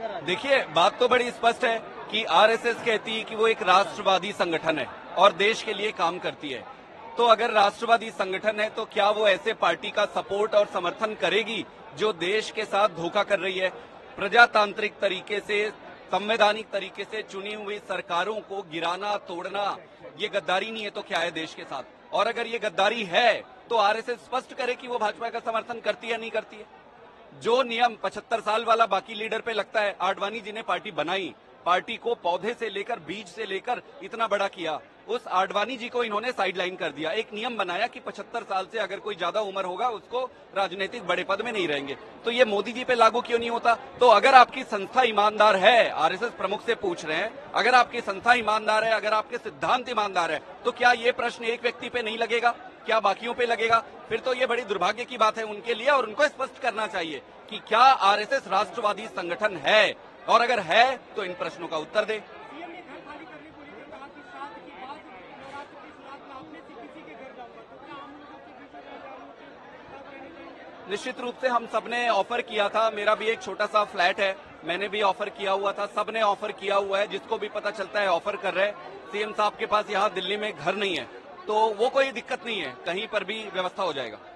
देखिए, बात तो बड़ी स्पष्ट है कि आरएसएस कहती है कि वो एक राष्ट्रवादी संगठन है और देश के लिए काम करती है। तो अगर राष्ट्रवादी संगठन है तो क्या वो ऐसे पार्टी का सपोर्ट और समर्थन करेगी जो देश के साथ धोखा कर रही है? प्रजातांत्रिक तरीके से, संवैधानिक तरीके से चुनी हुई सरकारों को गिराना, तोड़ना, ये गद्दारी नहीं है तो क्या है देश के साथ? और अगर ये गद्दारी है तो आरएसएस स्पष्ट करे कि वो भाजपा का समर्थन करती है, नहीं करती है। जो नियम 75 साल वाला बाकी लीडर पे लगता है, आडवाणी जी ने पार्टी बनाई, पार्टी को पौधे से लेकर, बीज से लेकर इतना बड़ा किया, उस आडवाणी जी को इन्होंने साइडलाइन कर दिया। एक नियम बनाया कि 75 साल से अगर कोई ज्यादा उम्र होगा उसको राजनीतिक बड़े पद में नहीं रहेंगे। तो ये मोदी जी पे लागू क्यों नहीं होता? तो अगर आपकी संस्था ईमानदार है, आरएसएस प्रमुख से पूछ रहे हैं, अगर आपकी संस्था ईमानदार है, अगर आपके सिद्धांत ईमानदार है, तो क्या ये प्रश्न एक व्यक्ति पे नहीं लगेगा? क्या बाकियों पे लगेगा? फिर तो ये बड़ी दुर्भाग्य की बात है उनके लिए, और उनको स्पष्ट करना चाहिए कि क्या आरएसएस राष्ट्रवादी संगठन है, और अगर है तो इन प्रश्नों का उत्तर दे। सीएम ने घर खाली करने को लेकर कहा कि श्राद्ध के बाद नवरात्र की शुरुआत में आपने से किसी के घर जाऊंगा, तो क्या हम लोगों के बीच में साथ रहने चाहिए? निश्चित रूप से हम सबने ऑफर किया था, मेरा भी एक छोटा सा फ्लैट है, मैंने भी ऑफर किया हुआ था, सबने ऑफर किया हुआ है, जिसको भी पता चलता है ऑफर कर रहे हैं। सीएम साहब के पास यहाँ दिल्ली में घर नहीं है, तो वो कोई दिक्कत नहीं है, कहीं पर भी व्यवस्था हो जाएगा।